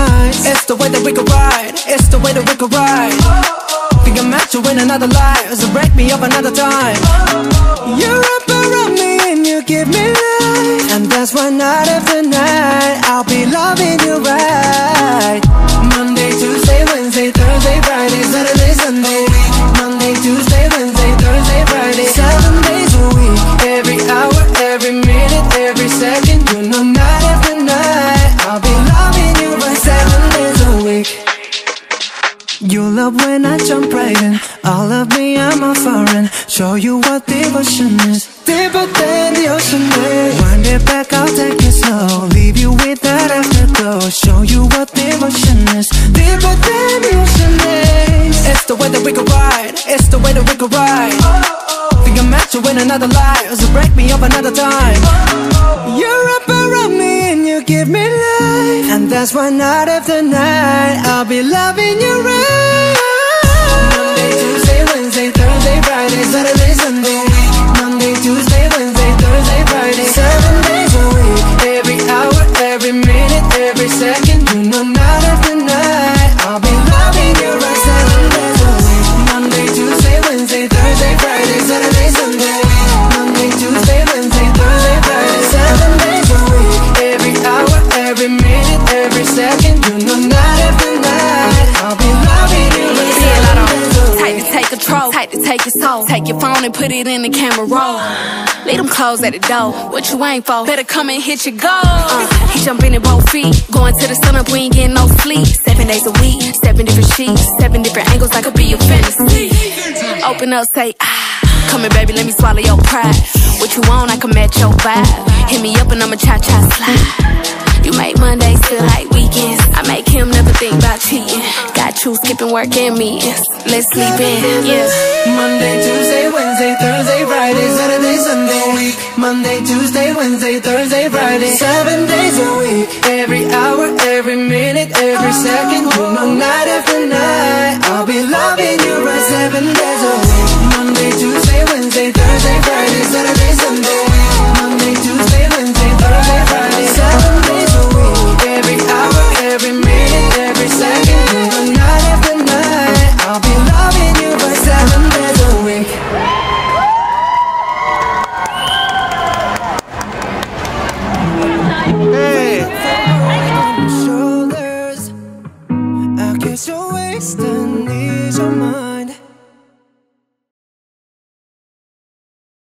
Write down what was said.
nights. It's the way that we could ride. It's the way that we could ride. Think I'm meant to win another life, so break me up another time. You wrap around me and you give me life, and that's why night after night I'll be loving you right. Monday, Tuesday, Wednesday, Thursday, Friday, Saturday, Sunday. Monday, Tuesday, Wednesday, Thursday, Friday, 7 days a week. Every hour, every minute, every second. You know night after night I'll be loving you right 7 days a week. You love when I jump right in. All of me, I'm a foreign. Show you what devotion is. Deeper than the ocean is. Wind it back, I'll take it slow. Leave you with that afterglow. Show you what devotion is. Deeper than the ocean is. It's the way that we could ride. It's the way that we could ride. Think I'm meant to win another life, so break me up another time. You wrap around me and you give me life, and that's why night after night I'll be loving you right. Monday, Tuesday, Wednesday, Thursday, Friday, Saturday, Sunday. Monday, Tuesday, Wednesday, Thursday, Friday, 7 days a week. Every hour, every minute, every second. You know night after night I'll be loving you right 7 days a week. Monday, Tuesday, Wednesday, Thursday, Friday, Saturday, Sunday. Monday, Tuesday, Wednesday, Thursday, Friday, 7 days a week. Every hour, every minute, every second. You know night after night I'll be loving you right 7 days a week. Tight to take control, tight to take your soul. Take your phone and put it in the camera roll. Leave them clothes at the door. What you ain't for? Better come and hit your goal. He jumping in both feet. Going to the sun up, we ain't getting no sleep. 7 days a week, 7 different sheets, 7 different angles, that could be your fantasy. Open up, say ah. Come here, baby, let me swallow your pride. What you want, I can match your vibe. Hit me up and I'ma cha-cha slide. You make Mondays feel like weekends. I make him never think about cheating. Got you skipping work and meetings. Let's sleep in, yeah. Monday, Tuesday, Wednesday, Thursday, Friday, Saturday, Sunday. Monday, Tuesday, Wednesday, Thursday, Friday, 7 days a week. Every hour, every minute, every second. You know night after night I'll be loving you right 7 days a week. Monday, Tuesday, Wednesday, Thursday, Friday, Saturday, Sunday. Monday, Tuesday, Wednesday, Thursday, Friday, 7 days a week. Every hour, every minute, every second. You know night after night I'll be loving you right 7 days a week. Hey. Shoulders, I guess you're wasting these on mine.